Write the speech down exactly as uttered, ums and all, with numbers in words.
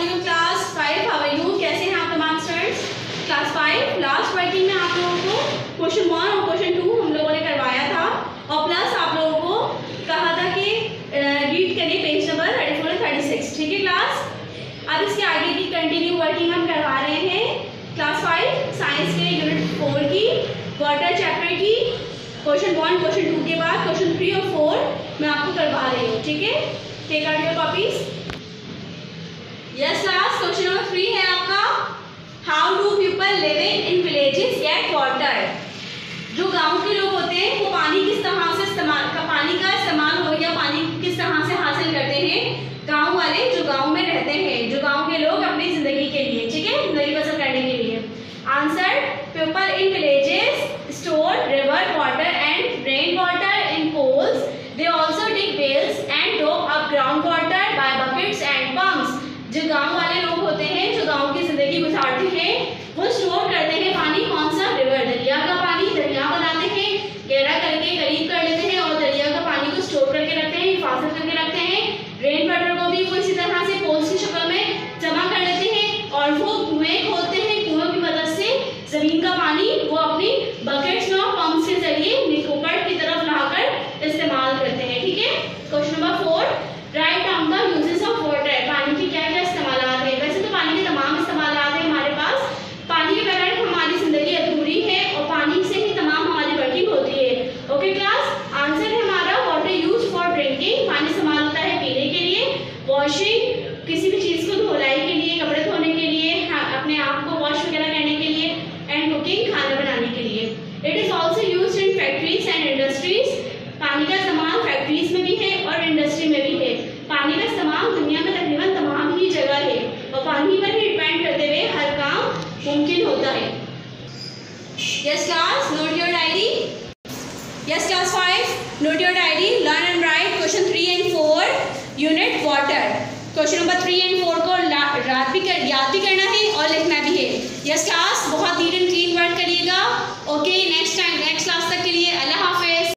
वालेकुम class five, how are you? कैसे हैं आप तमाम students? Class five last working में आप लोगों को क्वेश्चन वन और क्वेश्चन टू हम लोगों ने करवाया था और प्लस आप लोगों को कहा था कि रीड करिए page number thirty four thirty six. ठीक है क्लास, अब इसके आगे की कंटिन्यू वर्किंग हम करवा रहे हैं क्लास फाइव साइंस के यूनिट फोर की वाटर चैप्टर की क्वेश्चन वन क्वेश्चन टू के बाद क्वेश्चन थ्री और फोर मैं आपको करवा रही हूँ। ठीक है, take out your copies. Yes class, question number three है आपका, how do people living in villages get water. जो गांव के लोग होते हैं वो पानी किस तरह से इस्तेमाल का पानी का इस्तेमाल हो या पानी किस तरह से हासिल करते हैं? गांव वाले जो गांव में रहते हैं, जो गांव के लोग अपनी जिंदगी के लिए, ठीक है, जिंदगी बसर करने के लिए। Answer, people in villages store river water and rain water in pools. They also dig wells and draw up ground water by buckets and pumps. जो गांव वाले लोग होते हैं जो गांव की जिंदगी गुजारते हैं वो स्टोर करते हैं पानी, कौन सा? रिवर, दरिया का पानी। दरिया बनाते हैं, गहरा करके करीब कर लेते हैं और दरिया का पानी को स्टोर करके रखते हैं, हिफाजत करके रखते हैं। रेन वाटर को भी वो इसी तरह से पोल्स की शक्ल में जमा कर लेते हैं और वो कुएं खोदते हैं, कुएं की मदद से जमीन का पानी वो अपनी बकेट्स में और पंप के जरिए ऊपर की तरफ लाकर इस्तेमाल करते हैं। ठीक है, question number four, write down the uses of water. पानी के क्या क्या इस्तेमाल है? वैसे तो पानी के तमाम इस्तेमाल है हमारे पास, पानी के बगैर हमारी जिंदगी अधूरी है और पानी से ही तमाम हमारी वर्किंग होती है। ओके क्लास, आंसर है हमारा वाटर यूज फॉर ड्रिंकिंग। पानी इस्तेमाल होता है पीने के लिए, वॉशिंग किसी भी चीज को धुलाई के लिए, कपड़े धोने के लिए, अपने आप को वॉश वगैरह करने के लिए, एंड कुकिंग खाना बनाने के लिए। It is also use in factories and industries. पानी का इस्तेमाल फैक्ट्रीज में भी है और इंडस्ट्री में भी है। पानी का इस्तेमाल दुनिया में तकरीबन तमाम ही जगह है और पानी पर ही डिपेंड करते हुए हर काम मुमकिन होता है। Yes class, note your diary. Yes class five, note your diary, learn and write question three and four unit water. Question number three and four को रात भी कर, याद भी करना है और लिखना भी है। यस क्लास, बहुत नीट एंड क्लीन वर्क करिएगा। Okay, next time